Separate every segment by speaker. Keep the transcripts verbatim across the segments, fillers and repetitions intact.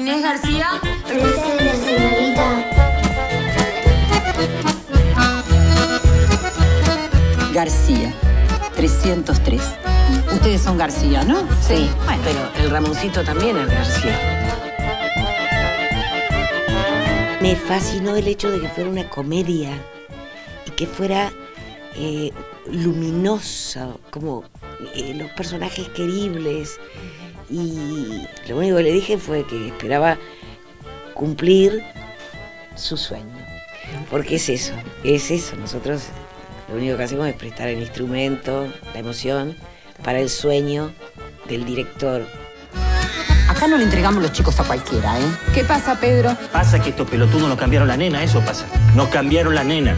Speaker 1: Inés García.
Speaker 2: Presente, señorita.
Speaker 1: García, trescientos tres. Ustedes son García, ¿no?
Speaker 3: Sí, bueno, pero el Ramoncito también es García. Me fascinó el hecho de que fuera una comedia y que fuera eh, luminosa, como eh, los personajes queribles. Y lo único que le dije fue que esperaba cumplir su sueño. Porque es eso, es eso. Nosotros lo único que hacemos es prestar el instrumento, la emoción, para el sueño del director.
Speaker 1: Acá no le entregamos los chicos a cualquiera, ¿eh?
Speaker 4: ¿Qué pasa, Pedro?
Speaker 5: Pasa que estos pelotudos nos cambiaron la nena, eso pasa. Nos cambiaron la nena.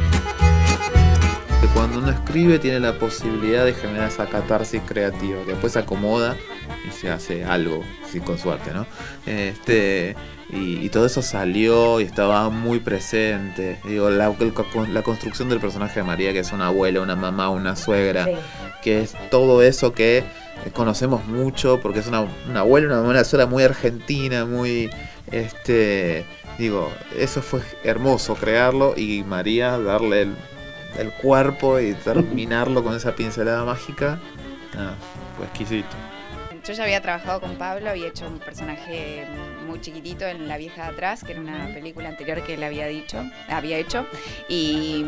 Speaker 6: Que cuando uno escribe tiene la posibilidad de generar esa catarsis creativa, que después se acomoda y se hace algo, sí, con suerte, ¿no? Este, y, y todo eso salió y estaba muy presente. Digo, la, la construcción del personaje de María, que es una abuela, una mamá, una suegra, sí, que es todo eso que conocemos mucho, porque es una, una abuela, una mamá, una suegra muy argentina, muy... este digo, eso fue hermoso crearlo, y María darle el el cuerpo y terminarlo con esa pincelada mágica, ah, fue exquisito.
Speaker 7: Yo ya había trabajado con Pablo, había hecho un personaje muy chiquitito en La vieja de atrás, que era una película anterior que él había dicho, había hecho, y,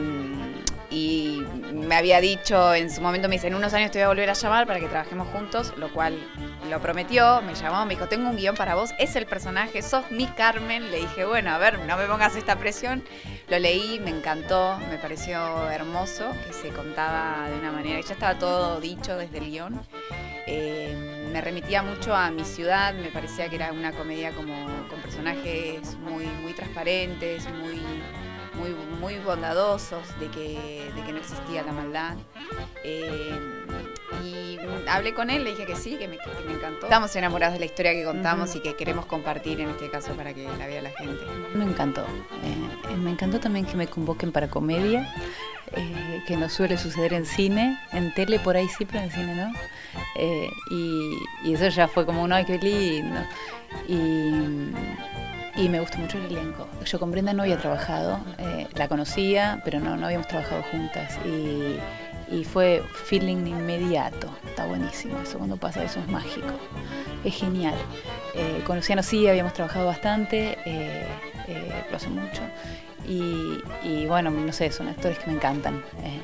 Speaker 7: y me había dicho en su momento, me dice, en unos años te voy a volver a llamar para que trabajemos juntos, lo cual lo prometió, me llamó, me dijo, tengo un guión para vos, es el personaje, sos mi Carmen. Le dije, bueno, a ver, no me pongas esta presión. Lo leí, me encantó, me pareció hermoso, que se contaba de una manera, ya estaba todo dicho desde el guión. Eh, me remitía mucho a mi ciudad, me parecía que era una comedia como con personajes muy, muy transparentes, muy, muy, muy bondadosos, de que, de que no existía la maldad. Eh, y hablé con él, le dije que sí, que me, que me encantó. Estamos enamorados de la historia que contamos, uh-huh, y que queremos compartir en este caso para que la vea la gente.
Speaker 4: Me encantó. Eh, me encantó también que me convoquen para comedia, eh, que no suele suceder en cine, en tele por ahí sí, pero en cine no. Eh, y, y eso ya fue como un ay, qué lindo. Y, y me gustó mucho el elenco. Yo con Brenda no había trabajado, eh, la conocía, pero no, no habíamos trabajado juntas. Y, y fue feeling inmediato. Está buenísimo eso, cuando pasa eso es mágico. Es genial. Eh, con Luciano sí habíamos trabajado bastante, eh, eh, lo hace mucho. Y, y bueno, no sé, son actores que me encantan. Eh,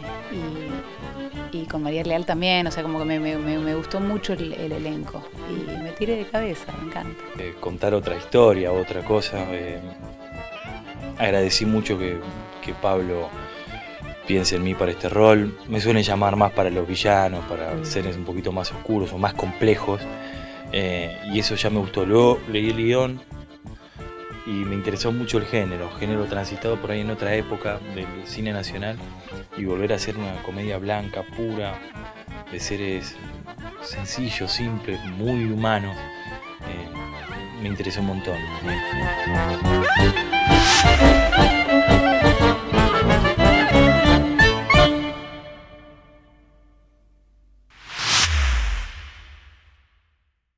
Speaker 4: y, y con María Leal también, o sea, como que me, me, me gustó mucho el, el elenco. Y me tiré de cabeza, me encanta.
Speaker 8: Eh, contar otra historia, otra cosa. Eh, agradecí mucho que, que Pablo piense en mí para este rol. Me suelen llamar más para los villanos, para mm. seres un poquito más oscuros o más complejos. Eh, y eso ya me gustó. Luego leí el guión y me interesó mucho el género, género transitado por ahí en otra época del cine nacional, y volver a hacer una comedia blanca, pura, de seres sencillos, simples, muy humanos, eh, me interesó un montón.